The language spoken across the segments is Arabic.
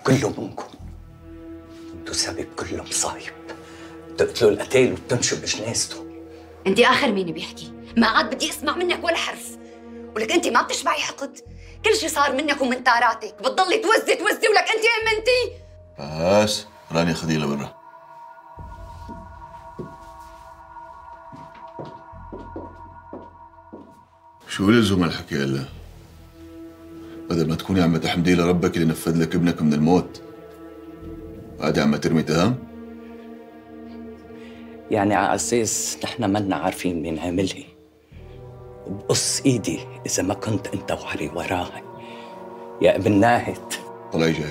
كله منكم. انتوا سبب كل مصايب، بتقتلوا القتيل وبتمشوا بجنازته. انت اخر مين بيحكي؟ ما عاد بدي اسمع منك ولا حرف. ولك انت ما بتشبعي حقد، كل شيء صار منك ومن تاراتك بتضلي توزي ولك انت امنتي. بس راني خذيه لبرا. شو لزوم الحكي هلا؟ بدل ما تكوني عم تحمدي لربك اللي نفذ لك ابنك من الموت، قاعدة عم ترمي تهم؟ يعني على اساس نحن منا عارفين مين عاملها، وبقص ايدي اذا ما كنت انت وعلي وراها يا ابن ناهد. طلعي جاي.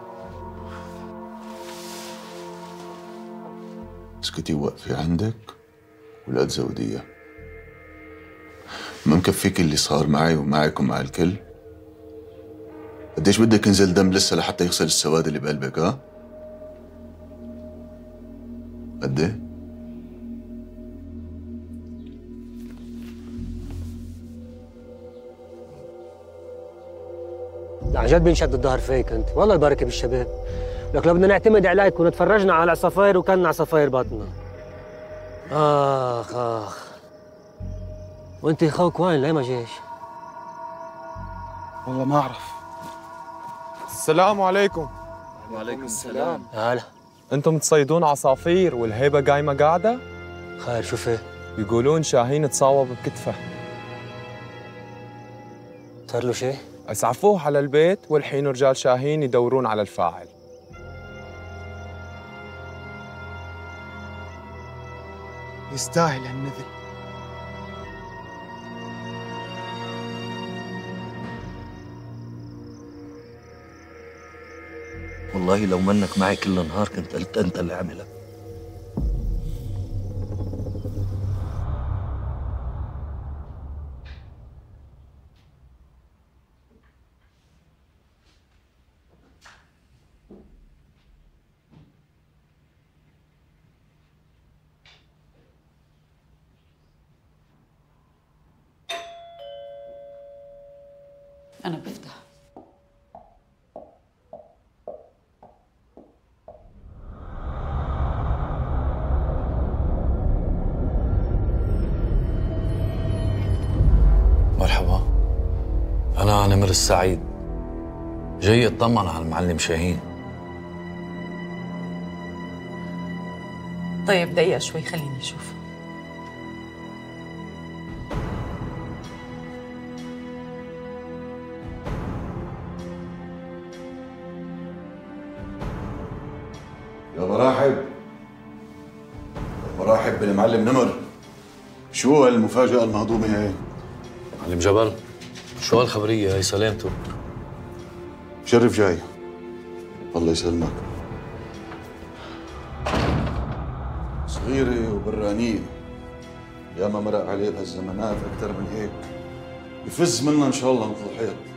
اسكتي وقفي عندك ولا تزودي اياه. ما مكفيك اللي صار معي ومعك ومع الكل؟ قديش بدك ينزل دم لسه لحتى يغسل السواد اللي بقلبك؟ ها؟ قد ايه؟ عن جد بينشد الظهر فيك انت، والله البركه بالشباب. لك لو بدنا نعتمد عليك كنا تفرجنا على عصافير وكان عصافير بطننا. اخ اخ. وانت خوك وين؟ ليه ما جيش؟ والله ما اعرف. السلام عليكم. وعليكم السلام. هلا. انتم تصيدون عصافير والهيبه قايمه قاعده؟ خير شو في؟ بيقولون شاهين تصاوب بكتفه. صار له شيء؟ اسعفوه على البيت والحين رجال شاهين يدورون على الفاعل. يستاهل هالنذل. والله لو منك معي كل نهار كنت قلت انت اللي عملك. انا بفتح. مرحبا، أنا نمر السعيد، جاي أطمن على المعلم شاهين. طيب دقيقة شوي خليني أشوف. يا مراحب، مراحب بالمعلم نمر. شو هالمفاجأة المهضومة هي؟ معلم جبل، شو هالخبرية هي سلامته؟ شرف جاي. الله يسلمك. صغيرة وبرانية، ياما مرق عليه بهالزمانات أكثر من هيك. يفز منا إن شاء الله مثل الحيط.